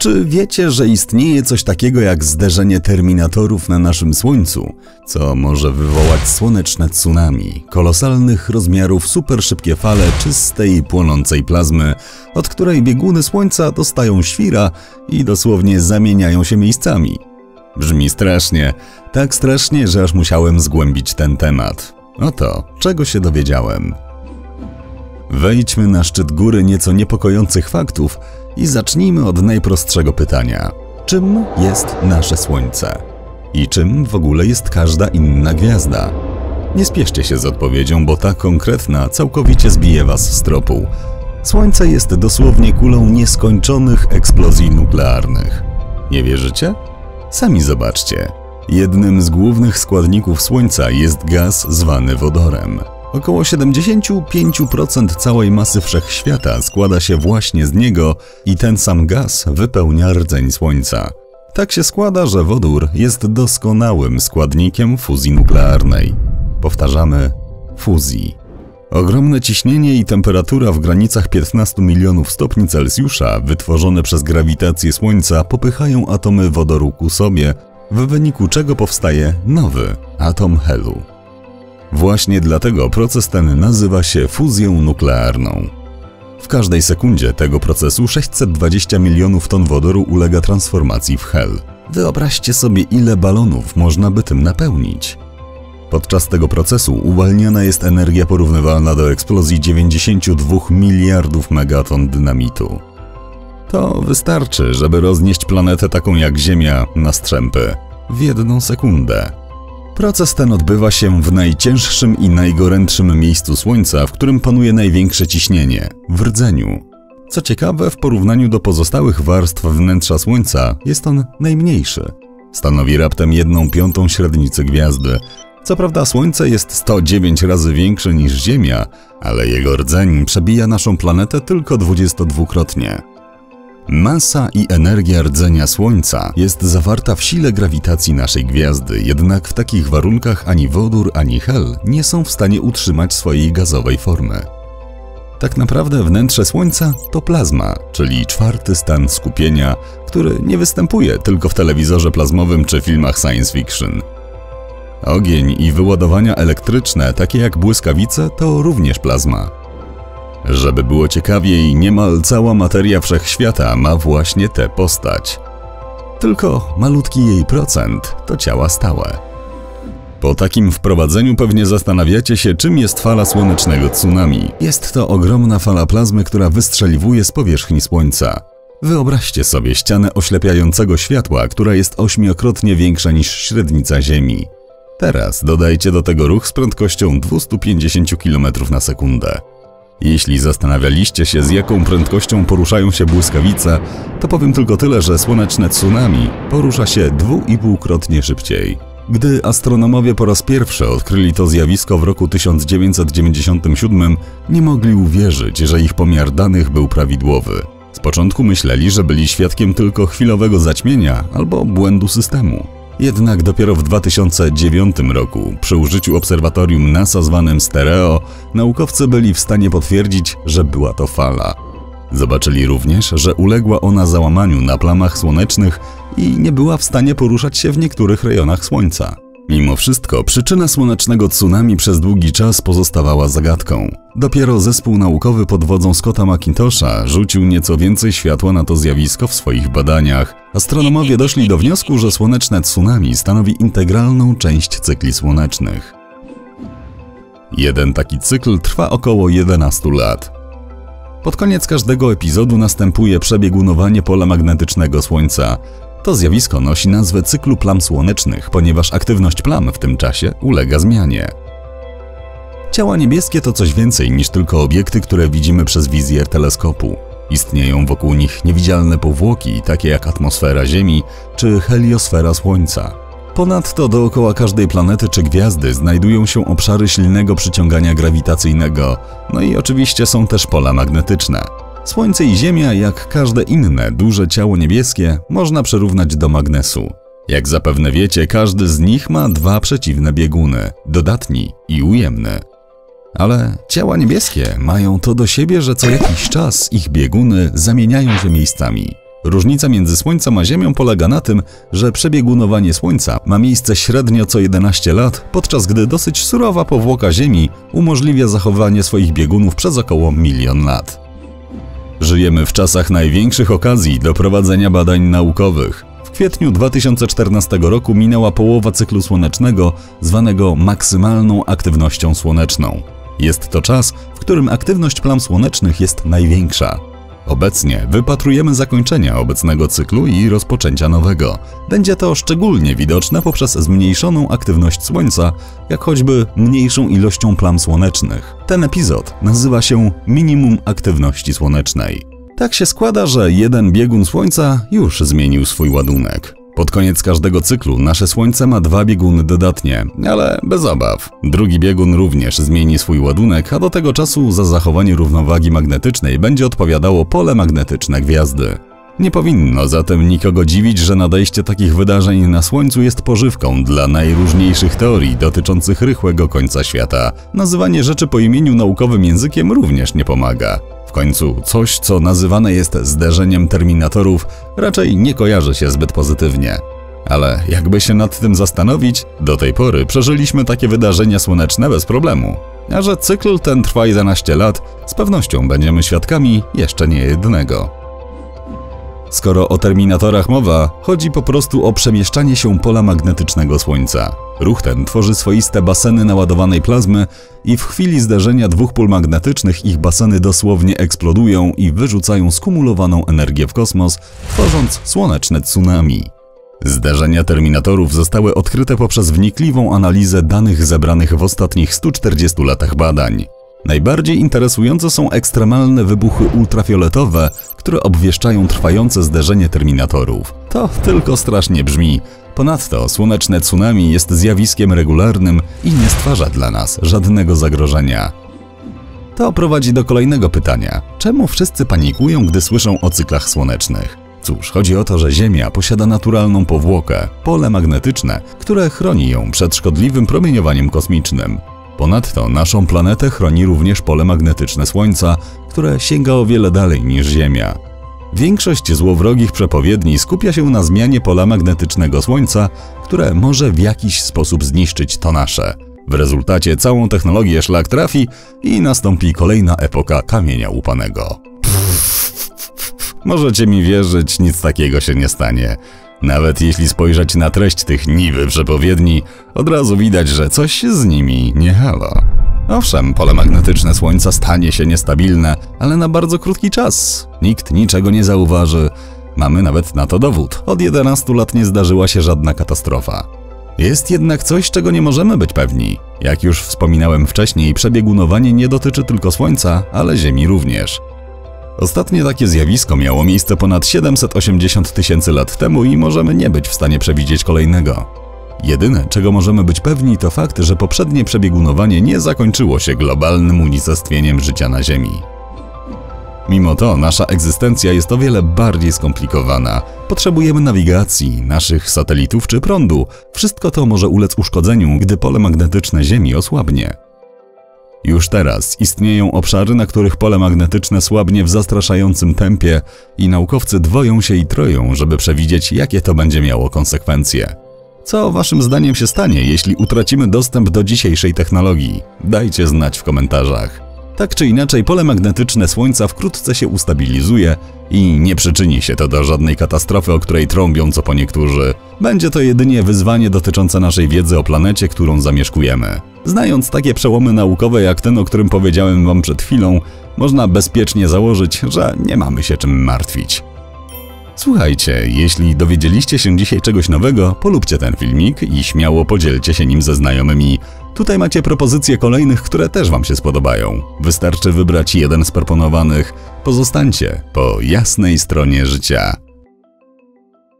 Czy wiecie, że istnieje coś takiego jak zderzenie terminatorów na naszym Słońcu, co może wywołać słoneczne tsunami, kolosalnych rozmiarów superszybkie fale czystej, płonącej plazmy, od której bieguny Słońca dostają świra i dosłownie zamieniają się miejscami? Brzmi strasznie, tak strasznie, że aż musiałem zgłębić ten temat. Oto, czego się dowiedziałem. Wejdźmy na szczyt góry nieco niepokojących faktów i zacznijmy od najprostszego pytania. Czym jest nasze Słońce? I czym w ogóle jest każda inna gwiazda? Nie spieszcie się z odpowiedzią, bo ta konkretna całkowicie zbije was z tropu. Słońce jest dosłownie kulą nieskończonych eksplozji nuklearnych. Nie wierzycie? Sami zobaczcie. Jednym z składników Słońca jest gaz zwany wodorem. Około 75% całej masy wszechświata składa się właśnie z niego i ten sam gaz wypełnia rdzeń Słońca. Tak się składa, że wodór jest doskonałym składnikiem fuzji nuklearnej. Powtarzamy, fuzji. Ogromne ciśnienie i temperatura w granicach 15 milionów stopni Celsjusza wytworzone przez grawitację Słońca popychają atomy wodoru ku sobie, w wyniku czego powstaje nowy atom helu. Właśnie dlatego proces ten nazywa się fuzją nuklearną. W każdej sekundzie tego procesu 620 milionów ton wodoru ulega transformacji w hel. Wyobraźcie sobie, ile balonów można by tym napełnić. Podczas tego procesu uwalniana jest energia porównywalna do eksplozji 92 miliardów megaton dynamitu. To wystarczy, żeby roznieść planetę taką jak Ziemia na strzępy w 1 sekundę. Proces ten odbywa się w najcięższym i najgorętszym miejscu Słońca, w którym panuje największe ciśnienie – w rdzeniu. Co ciekawe, w porównaniu do pozostałych warstw wnętrza Słońca jest on najmniejszy. Stanowi raptem 1/5 średnicy gwiazdy. Co prawda Słońce jest 109 razy większe niż Ziemia, ale jego rdzeń przebija naszą planetę tylko 22-krotnie. Masa i energia rdzenia Słońca jest zawarta w sile grawitacji naszej gwiazdy, jednak w takich warunkach ani wodór, ani hel nie są w stanie utrzymać swojej gazowej formy. Tak naprawdę wnętrze Słońca to plazma, czyli 4. stan skupienia, który nie występuje tylko w telewizorze plazmowym czy filmach science fiction. Ogień i wyładowania elektryczne, takie jak błyskawice, to również plazma. Żeby było ciekawiej, niemal cała materia wszechświata ma właśnie tę postać. Tylko malutki jej procent to ciała stałe. Po takim wprowadzeniu pewnie zastanawiacie się, czym jest fala słonecznego tsunami. Jest to ogromna fala plazmy, która wystrzeliwuje z powierzchni Słońca. Wyobraźcie sobie ścianę oślepiającego światła, która jest 8-krotnie większa niż średnica Ziemi. Teraz dodajcie do tego ruch z prędkością 250 km na sekundę. Jeśli zastanawialiście się, z jaką prędkością poruszają się błyskawice, to powiem tylko tyle, że słoneczne tsunami porusza się 2,5-krotnie szybciej. Gdy astronomowie po raz pierwszy odkryli to zjawisko w roku 1997, nie mogli uwierzyć, że ich pomiar danych był prawidłowy. Z początku myśleli, że byli świadkiem tylko chwilowego zaćmienia albo błędu systemu. Jednak dopiero w 2009 roku, przy użyciu obserwatorium NASA zwanym Stereo, naukowcy byli w stanie potwierdzić, że była to fala. Zobaczyli również, że uległa ona załamaniu na plamach słonecznych i nie była w stanie poruszać się w niektórych rejonach Słońca. Mimo wszystko przyczyna słonecznego tsunami przez długi czas pozostawała zagadką. Dopiero zespół naukowy pod wodzą Scotta McIntosha rzucił nieco więcej światła na to zjawisko w swoich badaniach. Astronomowie doszli do wniosku, że słoneczne tsunami stanowi integralną część cykli słonecznych. Jeden taki cykl trwa około 11 lat. Pod koniec każdego epizodu następuje przebiegunowanie pola magnetycznego Słońca. To zjawisko nosi nazwę cyklu plam słonecznych, ponieważ aktywność plam w tym czasie ulega zmianie. Ciała niebieskie to coś więcej niż tylko obiekty, które widzimy przez wizjer teleskopu. Istnieją wokół nich niewidzialne powłoki, takie jak atmosfera Ziemi czy heliosfera Słońca. Ponadto dookoła każdej planety czy gwiazdy znajdują się obszary silnego przyciągania grawitacyjnego, no i oczywiście są też pola magnetyczne. Słońce i Ziemia, jak każde inne duże ciało niebieskie, można przyrównać do magnesu. Jak zapewne wiecie, każdy z nich ma 2 przeciwne bieguny, dodatni i ujemny. Ale ciała niebieskie mają to do siebie, że co jakiś czas ich bieguny zamieniają się miejscami. Różnica między Słońcem a Ziemią polega na tym, że przebiegunowanie Słońca ma miejsce średnio co 11 lat, podczas gdy dosyć surowa powłoka Ziemi umożliwia zachowanie swoich biegunów przez około 1 000 000 lat. Żyjemy w czasach największych okazji do prowadzenia badań naukowych. W kwietniu 2014 roku minęła połowa cyklu słonecznego, zwanego maksymalną aktywnością słoneczną. Jest to czas, w którym aktywność plam słonecznych jest największa. Obecnie wypatrujemy zakończenia obecnego cyklu i rozpoczęcia nowego. Będzie to szczególnie widoczne poprzez zmniejszoną aktywność Słońca, jak choćby mniejszą ilością plam słonecznych. Ten epizod nazywa się minimum aktywności słonecznej. Tak się składa, że jeden biegun Słońca już zmienił swój ładunek. Pod koniec każdego cyklu nasze Słońce ma 2 bieguny dodatnie, ale bez obaw. Drugi biegun również zmieni swój ładunek, a do tego czasu za zachowanie równowagi magnetycznej będzie odpowiadało pole magnetyczne gwiazdy. Nie powinno zatem nikogo dziwić, że nadejście takich wydarzeń na Słońcu jest pożywką dla najróżniejszych teorii dotyczących rychłego końca świata. Nazywanie rzeczy po imieniu naukowym językiem również nie pomaga. W końcu coś, co nazywane jest zderzeniem terminatorów, raczej nie kojarzy się zbyt pozytywnie. Ale jakby się nad tym zastanowić, do tej pory przeżyliśmy takie wydarzenia słoneczne bez problemu. A że cykl ten trwa 11 lat, z pewnością będziemy świadkami jeszcze nie jednego. Skoro o terminatorach mowa, chodzi po prostu o przemieszczanie się pola magnetycznego Słońca. Ruch ten tworzy swoiste baseny naładowanej plazmy i w chwili zderzenia 2 pól magnetycznych ich baseny dosłownie eksplodują i wyrzucają skumulowaną energię w kosmos, tworząc słoneczne tsunami. Zderzenia terminatorów zostały odkryte poprzez wnikliwą analizę danych zebranych w ostatnich 140 latach badań. Najbardziej interesujące są ekstremalne wybuchy ultrafioletowe, które obwieszczają trwające zderzenie terminatorów. To tylko strasznie brzmi. Ponadto słoneczne tsunami jest zjawiskiem regularnym i nie stwarza dla nas żadnego zagrożenia. To prowadzi do kolejnego pytania. Czemu wszyscy panikują, gdy słyszą o cyklach słonecznych? Cóż, chodzi o to, że Ziemia posiada naturalną powłokę, pole magnetyczne, które chroni ją przed szkodliwym promieniowaniem kosmicznym. Ponadto naszą planetę chroni również pole magnetyczne Słońca, które sięga o wiele dalej niż Ziemia. Większość złowrogich przepowiedni skupia się na zmianie pola magnetycznego Słońca, które może w jakiś sposób zniszczyć to nasze. W rezultacie całą technologię szlak trafi i nastąpi kolejna epoka kamienia łupanego. Możecie mi wierzyć, nic takiego się nie stanie. Nawet jeśli spojrzeć na treść tych niby przepowiedni, od razu widać, że coś z nimi nie halo. Owszem, pole magnetyczne Słońca stanie się niestabilne, ale na bardzo krótki czas. Nikt niczego nie zauważy. Mamy nawet na to dowód. Od 11 lat nie zdarzyła się żadna katastrofa. Jest jednak coś, czego nie możemy być pewni. Jak już wspominałem wcześniej, przebiegunowanie nie dotyczy tylko Słońca, ale Ziemi również. Ostatnie takie zjawisko miało miejsce ponad 780 000 lat temu i możemy nie być w stanie przewidzieć kolejnego. Jedyne, czego możemy być pewni, to fakt, że poprzednie przebiegunowanie nie zakończyło się globalnym unicestwieniem życia na Ziemi. Mimo to nasza egzystencja jest o wiele bardziej skomplikowana. Potrzebujemy nawigacji, naszych satelitów czy prądu. Wszystko to może ulec uszkodzeniu, gdy pole magnetyczne Ziemi osłabnie. Już teraz istnieją obszary, na których pole magnetyczne słabnie w zastraszającym tempie i naukowcy dwoją się i troją, żeby przewidzieć, jakie to będzie miało konsekwencje. Co waszym zdaniem się stanie, jeśli utracimy dostęp do dzisiejszej technologii? Dajcie znać w komentarzach. Tak czy inaczej, pole magnetyczne Słońca wkrótce się ustabilizuje i nie przyczyni się to do żadnej katastrofy, o której trąbią co po niektórzy. Będzie to jedynie wyzwanie dotyczące naszej wiedzy o planecie, którą zamieszkujemy. Znając takie przełomy naukowe jak ten, o którym powiedziałem wam przed chwilą, można bezpiecznie założyć, że nie mamy się czym martwić. Słuchajcie, jeśli dowiedzieliście się dzisiaj czegoś nowego, polubcie ten filmik i śmiało podzielcie się nim ze znajomymi. Tutaj macie propozycje kolejnych, które też wam się spodobają. Wystarczy wybrać jeden z proponowanych. Pozostańcie po jasnej stronie życia.